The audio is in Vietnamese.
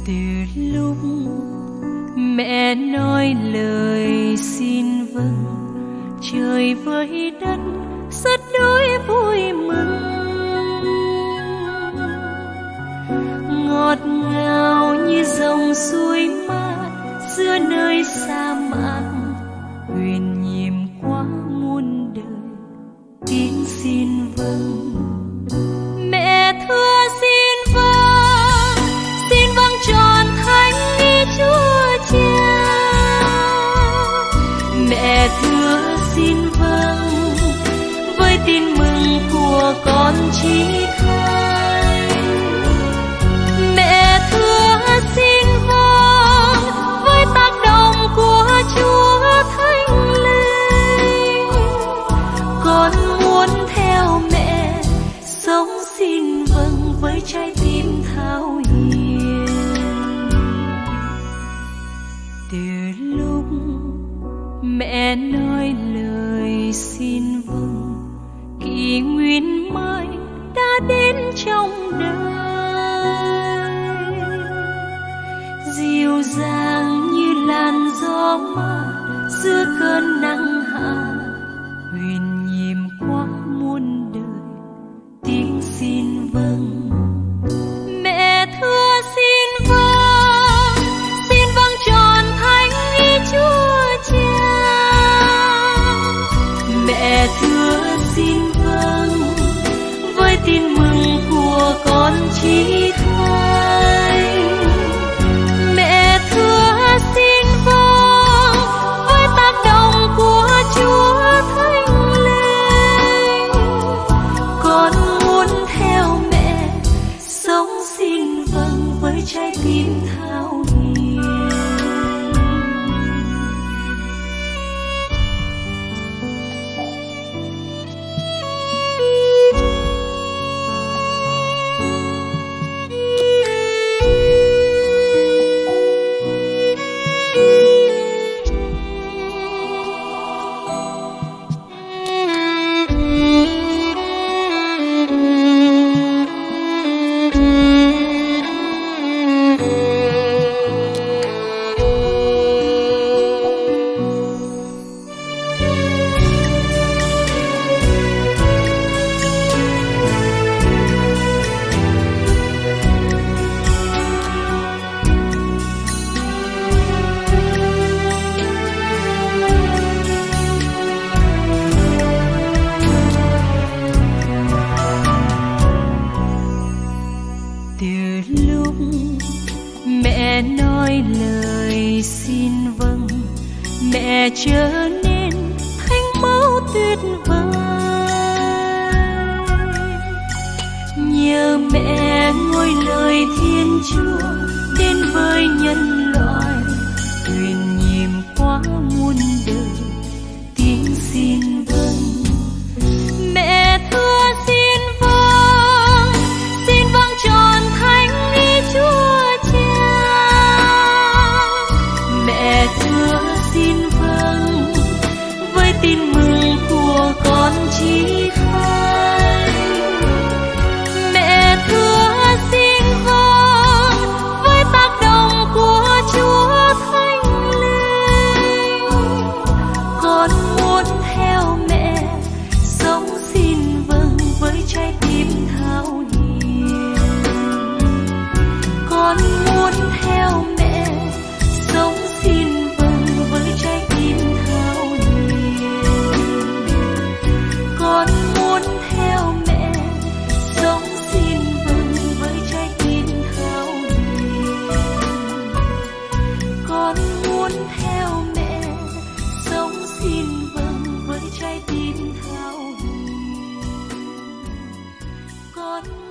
từ lúc mẹ nói lời xin vâng, trời với đất rất đỗi vui mừng. Ngọt ngào như dòng suối mát giữa nơi sa mạc, huyền nhiệm qua muôn đời tiếng xin vâng. Mẹ thưa xin vâng tròn thánh ý Chúa Cha. Mẹ thưa xin vâng với tin mừng của con chí khai. Mẹ thưa xin vâng với tác động của Chúa Thánh Linh. Con muốn theo mẹ sống xin vâng với trái tim thao hiền. Từ lúc mẹ nói lời xin vâng, kỷ nguyên mới đã đến trong đời. Dịu dàng như làn gió mát giữa cơn nắng hạ, huyền nhiệm qua muôn đời tiếng xin vâng. Mẹ thưa xin vâng tròn thánh ý Chúa Cha. Mẹ thưa xin vâng với tin mừng của con chí thánh. Mẹ thưa xin vâng với tác động của Chúa Thánh Linh. Con muốn theo mẹ sống xin vâng với trái tim thao hiền. Từ lúc mẹ nói lời xin vâng, mẹ trở nên thánh mẫu tuyệt vời. Nhờ mẹ ngôi lời Thiên Chúa đến với nhân loại, huyền nhiệm qua muôn đời tiếng xin vâng. Mẹ thưa xin vâng tròn thánh ý Chúa Cha. Mẹ thưa xin vâng với tin mừng của con chí khai. Mẹ thưa xin vâng với tác động của Chúa Thánh Linh. Con muốn theo mẹ sống xin vâng với trái tim thao hiền. Con muốn theo mẹ sống xin vâng với trái tim thao hiền. Con muốn theo mẹ sống xin vâng với trái tim thao hiền. Con muốn theo mẹ sống xin vâng với trái tim thao hiền. Con